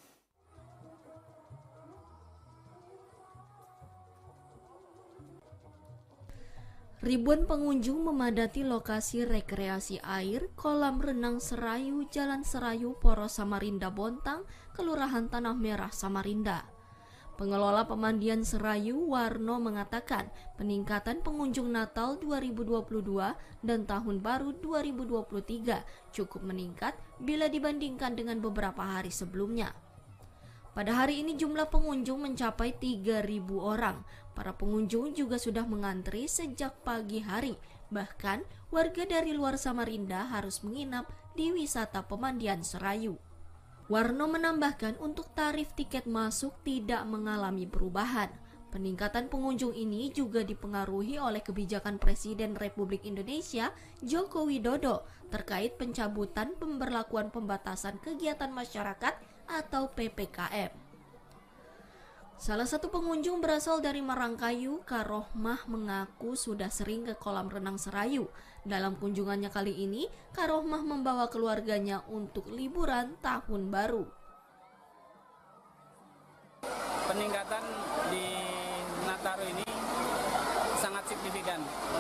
Ribuan pengunjung memadati lokasi rekreasi air kolam renang Serayu, Jalan Serayu, Poros Samarinda Bontang, Kelurahan Tanah Merah, Samarinda. Pengelola pemandian Serayu, Warno, mengatakan peningkatan pengunjung Natal 2022 dan Tahun Baru 2023 cukup meningkat bila dibandingkan dengan beberapa hari sebelumnya. Pada hari ini jumlah pengunjung mencapai 3.000 orang. Para pengunjung juga sudah mengantri sejak pagi hari. Bahkan warga dari luar Samarinda harus menginap di wisata pemandian Serayu. Warno menambahkan untuk tarif tiket masuk tidak mengalami perubahan. Peningkatan pengunjung ini juga dipengaruhi oleh kebijakan Presiden Republik Indonesia Joko Widodo terkait pencabutan pemberlakuan pembatasan kegiatan masyarakat atau PPKM. Salah satu pengunjung berasal dari Marangkayu, Karohmah, mengaku sudah sering ke kolam renang Serayu. Dalam kunjungannya kali ini, Karohmah membawa keluarganya untuk liburan tahun baru. Peningkatan di Nataru ini sangat signifikan.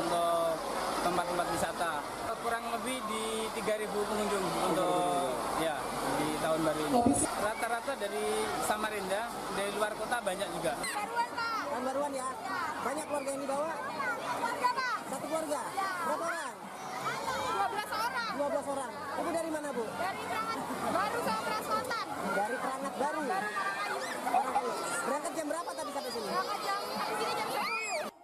3.000 pengunjung untuk ya di tahun baru ini. Rata-rata dari Samarinda, dari luar kota banyak juga. Tahun baruan ya? Banyak keluarga yang dibawa? Satu keluarga? Berapa orang? 12 orang. 12 orang. Ibu dari mana, Bu? Dari Peranak Baru sama Prasotan. Dari Peranak Baru. Orang Kayu. Berangkat jam berapa tadi sampai sini? Berangkat sampai sini jam 10.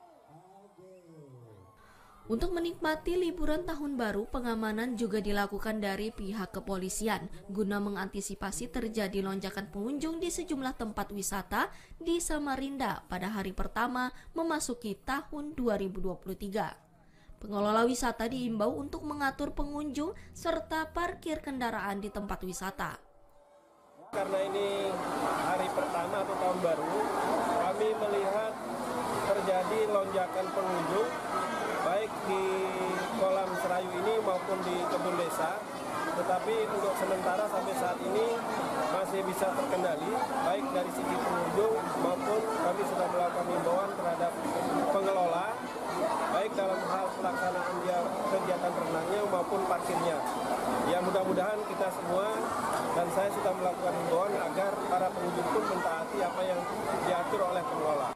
Untuk menikmati liburan tahun baru, pengamanan juga dilakukan dari pihak kepolisian guna mengantisipasi terjadi lonjakan pengunjung di sejumlah tempat wisata di Samarinda pada hari pertama memasuki tahun 2023. Pengelola wisata diimbau untuk mengatur pengunjung serta parkir kendaraan di tempat wisata. Karena ini hari pertama atau tahun baru, kami melihat terjadi lonjakan pengunjung baik di kolam Serayu ini maupun di kebun desa, tetapi untuk sementara sampai saat ini masih bisa terkendali, baik dari segi pengunjung maupun kami sudah melakukan himbauan terhadap pengelola, baik dalam hal pelaksanaan kegiatan renangnya maupun parkirnya. Ya mudah-mudahan kita semua dan saya sudah melakukan himbauan agar para pengunjung pun mentaati apa yang diatur oleh pengelola.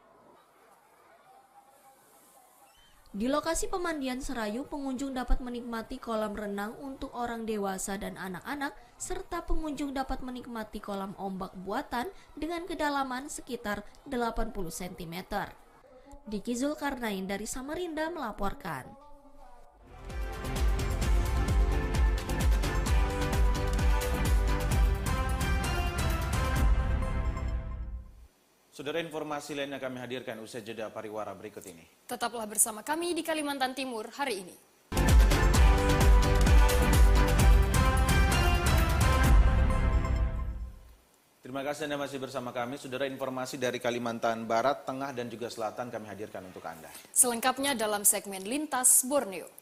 Di lokasi pemandian Serayu, pengunjung dapat menikmati kolam renang untuk orang dewasa dan anak-anak, serta pengunjung dapat menikmati kolam ombak buatan dengan kedalaman sekitar 80 cm. Diki Zulkarnain dari Samarinda melaporkan. Saudara, informasi lainnya kami hadirkan usai jeda pariwara berikut ini. Tetaplah bersama kami di Kalimantan Timur hari ini. Terima kasih Anda masih bersama kami. Saudara, informasi dari Kalimantan Barat, Tengah, dan juga Selatan kami hadirkan untuk Anda. Selengkapnya dalam segmen Lintas Borneo.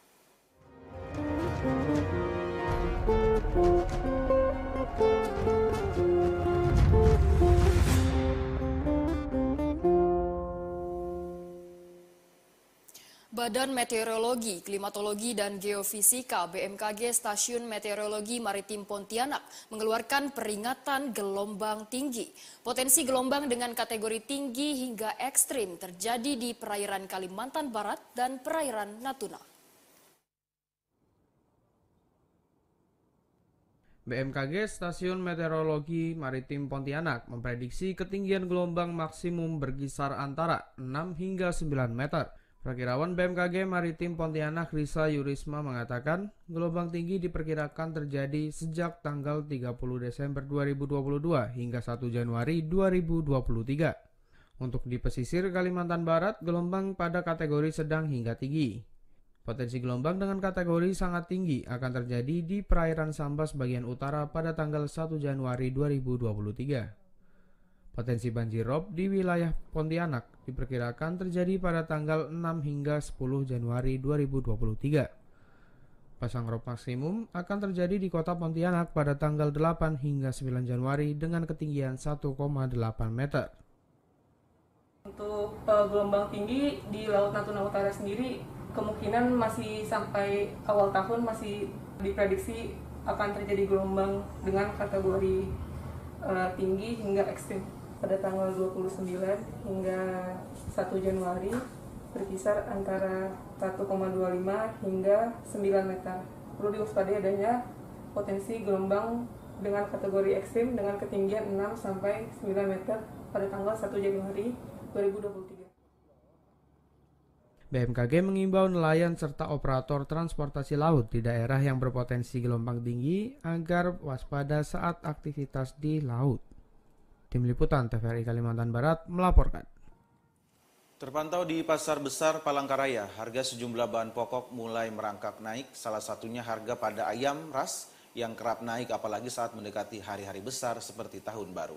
Badan Meteorologi, Klimatologi, dan Geofisika BMKG Stasiun Meteorologi Maritim Pontianak mengeluarkan peringatan gelombang tinggi. Potensi gelombang dengan kategori tinggi hingga ekstrim terjadi di perairan Kalimantan Barat dan perairan Natuna. BMKG Stasiun Meteorologi Maritim Pontianak memprediksi ketinggian gelombang maksimum berkisar antara 6 hingga 9 meter. Perakirawan BMKG Maritim Pontianak Risa Yurisma mengatakan gelombang tinggi diperkirakan terjadi sejak tanggal 30 Desember 2022 hingga 1 Januari 2023. Untuk di pesisir Kalimantan Barat, gelombang pada kategori sedang hingga tinggi. Potensi gelombang dengan kategori sangat tinggi akan terjadi di perairan Sambas bagian utara pada tanggal 1 Januari 2023. Potensi banjir rob di wilayah Pontianak diperkirakan terjadi pada tanggal 6 hingga 10 Januari 2023. Pasang rob maksimum akan terjadi di kota Pontianak pada tanggal 8 hingga 9 Januari dengan ketinggian 1,8 meter. Untuk gelombang tinggi di Laut Natuna Utara sendiri kemungkinan masih sampai awal tahun masih diprediksi akan terjadi gelombang dengan kategori tinggi hingga ekstrim pada tanggal 29 hingga 1 Januari berkisar antara 1,25 hingga 9 meter. Perlu diwaspadai adanya potensi gelombang dengan kategori ekstrim dengan ketinggian 6 sampai 9 meter pada tanggal 1 Januari 2023. BMKG mengimbau nelayan serta operator transportasi laut di daerah yang berpotensi gelombang tinggi agar waspada saat aktivitas di laut. Tim Liputan TVRI Kalimantan Barat melaporkan. Terpantau di Pasar Besar Palangkaraya, harga sejumlah bahan pokok mulai merangkak naik, salah satunya harga pada ayam ras yang kerap naik apalagi saat mendekati hari-hari besar seperti Tahun Baru.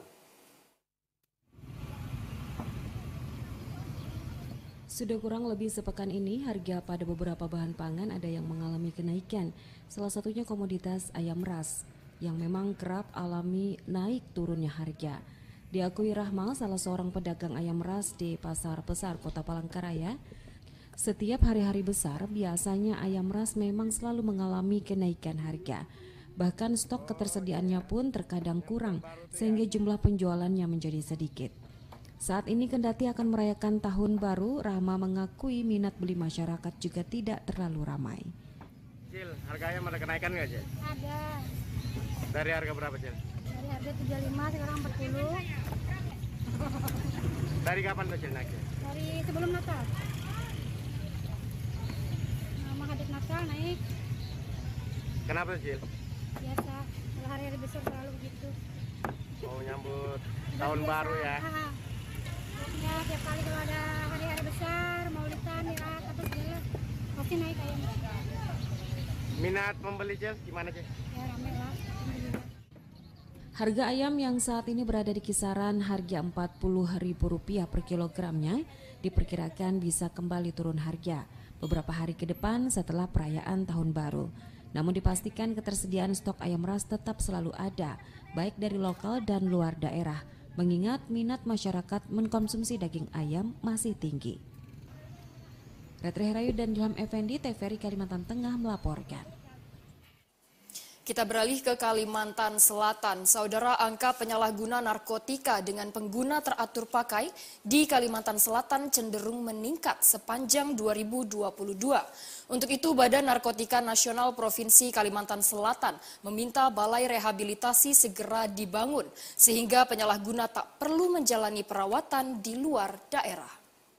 Sudah kurang lebih sepekan ini, harga pada beberapa bahan pangan ada yang mengalami kenaikan. Salah satunya komoditas ayam ras, yang memang kerap alami naik turunnya harga. Diakui Rahmal, salah seorang pedagang ayam ras di Pasar Besar Kota Palangkaraya, Setiap hari-hari besar, biasanya ayam ras memang selalu mengalami kenaikan harga. Bahkan stok ketersediaannya pun terkadang kurang, sehingga jumlah penjualannya menjadi sedikit. Saat ini kendati akan merayakan tahun baru, Rahma mengakui minat beli masyarakat juga tidak terlalu ramai. Cil, harga ayam ada kenaikan nggak, Cil? Ada. Dari harga berapa, Cil? Dari harga 35 sekarang 40. Dari kapan tuh, Cil, naiknya? Dari sebelum Natal. Menghadap Natal naik. Kenapa, Cil? Biasa, kalau hari-hari besar selalu begitu. Mau nyambut tahun biasa. baru ya? Ya, tiap kali kalau ada hari-hari besar, maulidan, mirat, apa segala, pasti naik ayam. Minat membeli, Cil, gimana, Cil? Ya, rame lah. Harga ayam yang saat ini berada di kisaran harga Rp40.000 per kilogramnya diperkirakan bisa kembali turun harga beberapa hari ke depan setelah perayaan Tahun Baru. Namun dipastikan ketersediaan stok ayam ras tetap selalu ada, baik dari lokal dan luar daerah, mengingat minat masyarakat mengkonsumsi daging ayam masih tinggi. Retri Herayu dan Ilham Effendi, TVRI Kalimantan Tengah melaporkan. Kita beralih ke Kalimantan Selatan. Saudara, angka penyalahguna narkotika dengan pengguna teratur pakai di Kalimantan Selatan cenderung meningkat sepanjang 2022. Untuk itu, Badan Narkotika Nasional Provinsi Kalimantan Selatan meminta balai rehabilitasi segera dibangun, sehingga penyalahguna tak perlu menjalani perawatan di luar daerah.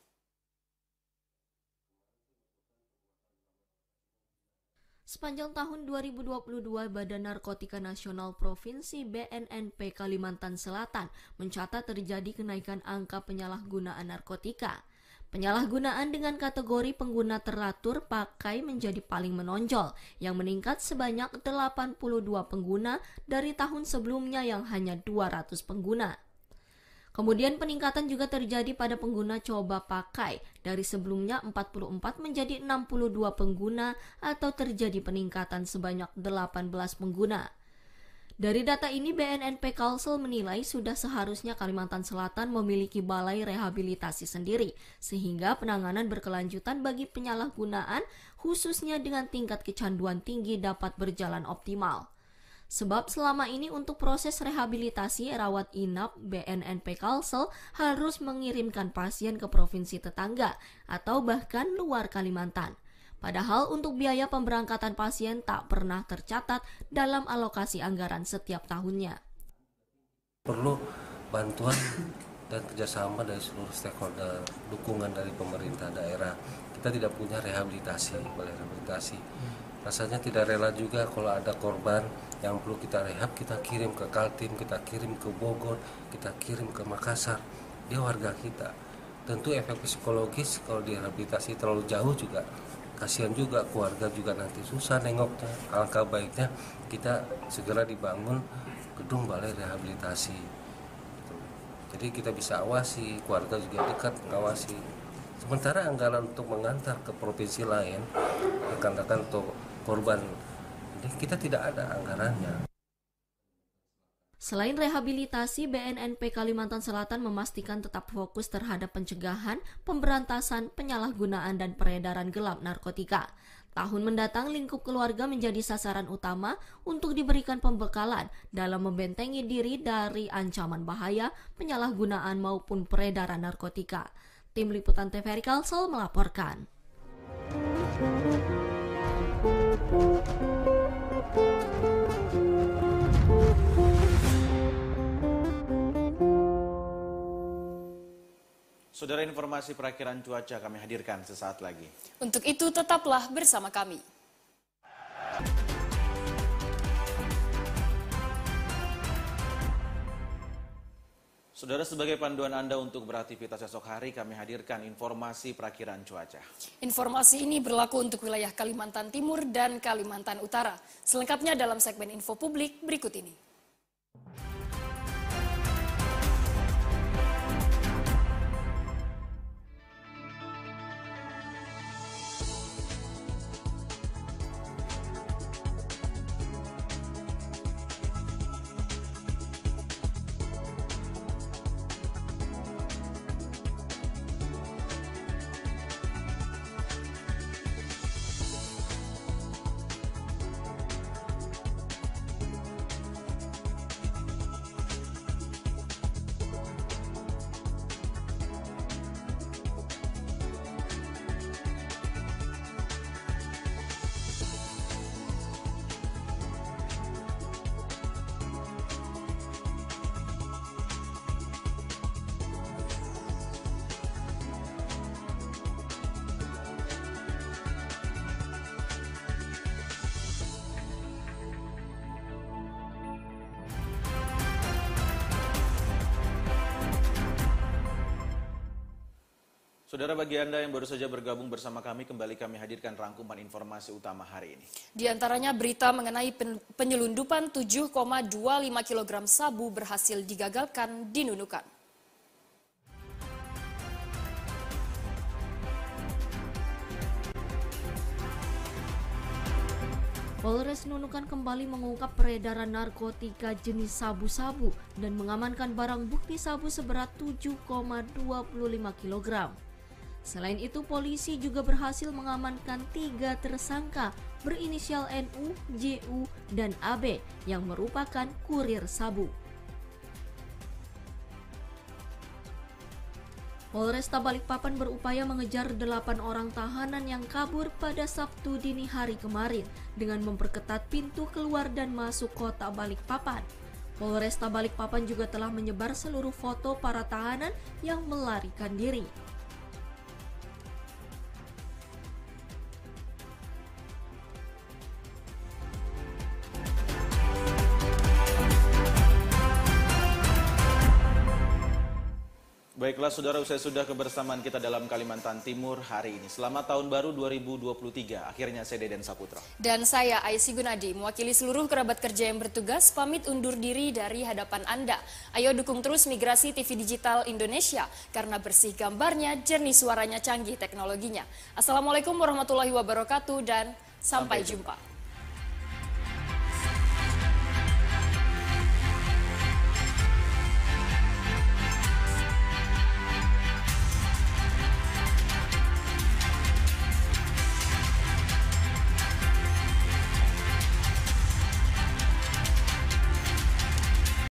Sepanjang tahun 2022, Badan Narkotika Nasional Provinsi BNNP Kalimantan Selatan mencatat terjadi kenaikan angka penyalahgunaan narkotika. Penyalahgunaan dengan kategori pengguna teratur pakai menjadi paling menonjol, yang meningkat sebanyak 82 pengguna dari tahun sebelumnya yang hanya 200 pengguna. Kemudian peningkatan juga terjadi pada pengguna coba pakai, dari sebelumnya 44 menjadi 62 pengguna atau terjadi peningkatan sebanyak 18 pengguna. Dari data ini, BNNP Kalsel menilai sudah seharusnya Kalimantan Selatan memiliki balai rehabilitasi sendiri, sehingga penanganan berkelanjutan bagi penyalahgunaan, khususnya dengan tingkat kecanduan tinggi, dapat berjalan optimal. Sebab selama ini untuk proses rehabilitasi rawat inap, BNNP Kalsel harus mengirimkan pasien ke provinsi tetangga atau bahkan luar Kalimantan. Padahal untuk biaya pemberangkatan pasien tak pernah tercatat dalam alokasi anggaran setiap tahunnya. Perlu bantuan dan kerjasama dari seluruh stakeholder, dukungan dari pemerintah daerah. Kita tidak punya rehabilitasi, balai rehabilitasi. Rasanya tidak rela juga kalau ada korban yang perlu kita rehab, kita kirim ke Kaltim, kita kirim ke Bogor, kita kirim ke Makassar. Dia warga kita. Tentu efek psikologis kalau direhabilitasi terlalu jauh juga kasihan juga, keluarga juga nanti susah nengoknya. Alangkah baiknya kita segera dibangun gedung balai rehabilitasi. Jadi kita bisa awasi, keluarga juga dekat mengawasi. Sementara anggaran untuk mengantar ke provinsi lain, rekan-rekan untuk korban, kita tidak ada anggarannya. Selain rehabilitasi, BNNP Kalimantan Selatan memastikan tetap fokus terhadap pencegahan, pemberantasan, penyalahgunaan, dan peredaran gelap narkotika. Tahun mendatang, lingkup keluarga menjadi sasaran utama untuk diberikan pembekalan dalam membentengi diri dari ancaman bahaya, penyalahgunaan, maupun peredaran narkotika. Tim Liputan TVRI Kalsel melaporkan. Saudara, informasi perakiraan cuaca kami hadirkan sesaat lagi. Untuk itu tetaplah bersama kami. Saudara, sebagai panduan Anda untuk beraktivitas esok hari, kami hadirkan informasi perakiraan cuaca. Informasi ini berlaku untuk wilayah Kalimantan Timur dan Kalimantan Utara. Selengkapnya dalam segmen info publik berikut ini. Saudara, bagi Anda yang baru saja bergabung bersama kami, kembali kami hadirkan rangkuman informasi utama hari ini. Di antaranya berita mengenai penyelundupan 7,25 kg sabu berhasil digagalkan di Nunukan. Polres Nunukan kembali mengungkap peredaran narkotika jenis sabu-sabu dan mengamankan barang bukti sabu seberat 7,25 kg. Selain itu, polisi juga berhasil mengamankan 3 tersangka berinisial NU, JU, dan AB yang merupakan kurir sabu. Polresta Balikpapan berupaya mengejar 8 orang tahanan yang kabur pada Sabtu dini hari kemarin dengan memperketat pintu keluar dan masuk kota Balikpapan. Polresta Balikpapan juga telah menyebar seluruh foto para tahanan yang melarikan diri. Baiklah saudara, usai sudah kebersamaan kita dalam Kalimantan Timur hari ini. Selamat tahun baru 2023. Akhirnya saya Deden Saputra. Dan saya Aisy Gunadi, mewakili seluruh kerabat kerja yang bertugas, pamit undur diri dari hadapan Anda. Ayo dukung terus Migrasi TV Digital Indonesia, karena bersih gambarnya, jernih suaranya, canggih teknologinya. Assalamualaikum warahmatullahi wabarakatuh dan sampai jumpa.